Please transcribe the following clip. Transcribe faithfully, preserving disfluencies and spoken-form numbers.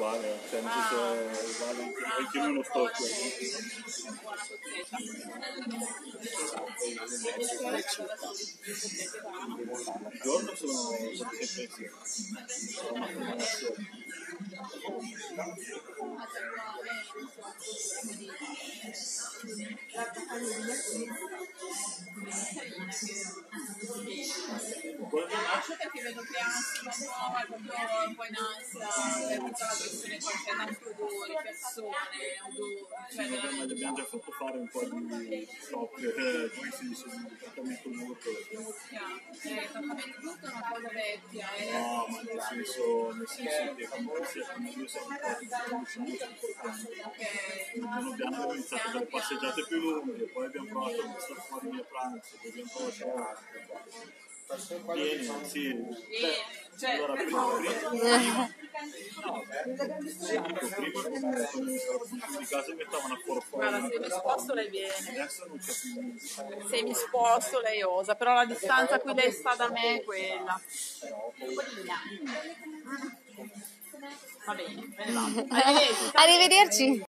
uguale, cioè nel senso è uguale anche io non sto qui. Il giorno sono sempre sì. Perché vedo che anzi nuova, proprio un po' in ansia per tutta la questione che c'è tanto odore, persone, odore, cioè veramente. Abbiamo già fatto fare un po' di stop, eh, come si dice, di trattamento molto. Eh, trattamento tutto è una cosa vecchia, eh. No, ma nel senso, nel senso che comunque sia come io sono un po' di Ok. piano piano abbiamo iniziato delle passeggiate più lunghe, poi abbiamo provato a stare fuori via pranzo, poi abbiamo provato a vieni, sì. Cioè, Allora, prima, prima, no, prima comunque di casa mi stavano fuori fuori. guarda, se mi sposto lei viene. Adesso non c'è più. Se mi sposto lei osa, però la distanza a cui lei sta da me è quella. Va bene, me ne vado. Arrivederci. Arrivederci.